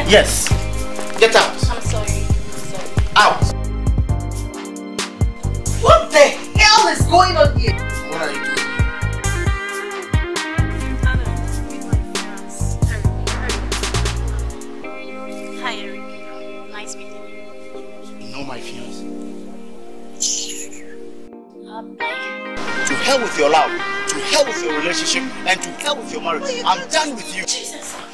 Yes. Get out. I'm sorry. Out. What the hell is going on here? What are you doing? Hi, Eric. Nice meeting you. You know my fiancé. Bye. To hell with your love, to hell with your relationship, and to hell with your marriage. I'm done with you. Jesus.